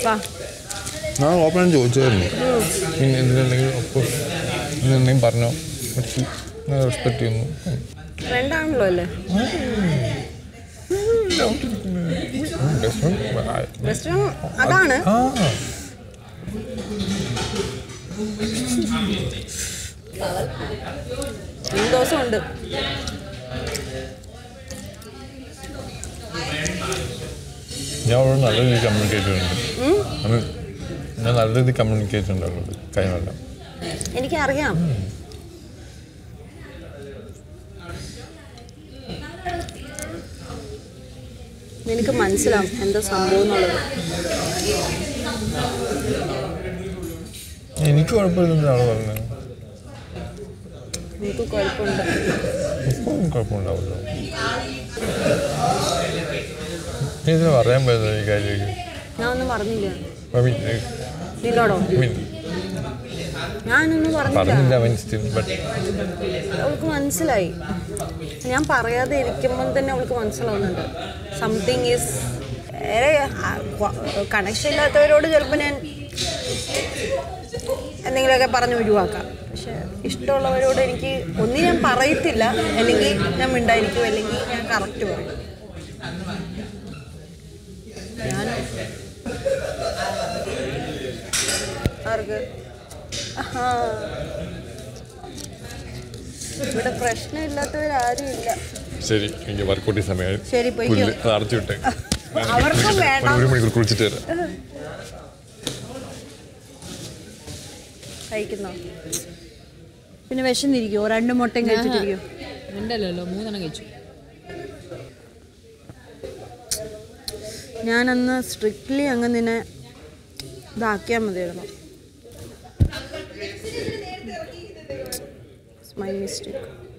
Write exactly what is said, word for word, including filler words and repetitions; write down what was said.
ഞാൻ ഓപ്പൺ ചോദിച്ചായിരുന്നു പിന്നെ എന്തിനുണ്ടെങ്കിലും ഒഫ്കോഴ്സ് എന്തെങ്കിലും പറഞ്ഞോ റെസ്പെക്ട് ചെയ്യുന്നു ഫ്രണ്ടാണല്ലോ അല്ലേ അതാണ് ദിവസം ഉണ്ട് ഞാൻ അവിടെ നല്ല രീതിയിൽ കമ്മ്യൂണിക്കേറ്റ് ചെയ്യുന്നുണ്ട് ഞാൻ നല്ല രീതിയിൽ കമ്മ്യൂണിക്കേറ്റ് ഉണ്ടാവുന്നത് കഴിഞ്ഞല്ല എനിക്കറിയാം നിനക്ക് മനസ്സിലാവും എന്താ സംഭവം എന്നുള്ളത് എനിക്ക് കുഴപ്പമില്ലെന്നാണ് പറഞ്ഞത് എനിക്ക് കുഴപ്പമുണ്ട് കുഴപ്പമുണ്ടാവുമല്ലോ ഇതിന് പറയാൻ പറ്റുന്നത് ഈ കാര്യം ഞാൻ ഒന്നും പറഞ്ഞില്ല നിന്നോടോ ഞാനൊന്നും പറഞ്ഞില്ല അവൾക്ക് മനസ്സിലായി ഞാൻ പറയാതെ ഇരിക്കുമ്പോൾ തന്നെ അവൾക്ക് മനസ്സിലാവുന്നുണ്ട് സംതിങ് ഈസ് കണക്ഷൻ ഇല്ലാത്തവരോട് ചിലപ്പോൾ ഞാൻ എന്തെങ്കിലുമൊക്കെ പറഞ്ഞ് ഒഴിവാക്കാം പക്ഷെ ഇഷ്ടമുള്ളവരോട് എനിക്ക് ഒന്നും ഞാൻ പറയത്തില്ല അല്ലെങ്കിൽ ഞാൻ മിണ്ടായിരിക്കും അല്ലെങ്കിൽ ഞാൻ കറക്റ്റ് പറയും ഞാൻ ആർക്ക് ഇവിടെ പ്രശ്നമില്ലാത്തവരാരും ഇല്ല ശരി എനിക്ക് വർക്കൗട്ട് സമയം ശരി അടച്ചു വിട്ടേ അവർക്കും വേണ്ട ഒരു മണിക്കൂർ കുളിച്ചിട്ട് വരാം കഴിക്കുന്നോ പിന്നെ വിശന്നിരിക്കുമോ രണ്ട് മുട്ടയും കഴിച്ചിട്ടിരിക്കും രണ്ടല്ലോ മൂന്നെണ്ണം കഴിച്ചു ഞാനന്ന് സ്ട്രിക്ട്ലി അങ്ങ് നിന്നെ ഇതാക്കിയാൽ മതിയായിരുന്നു മൈ മിസ്റ്റേക്ക്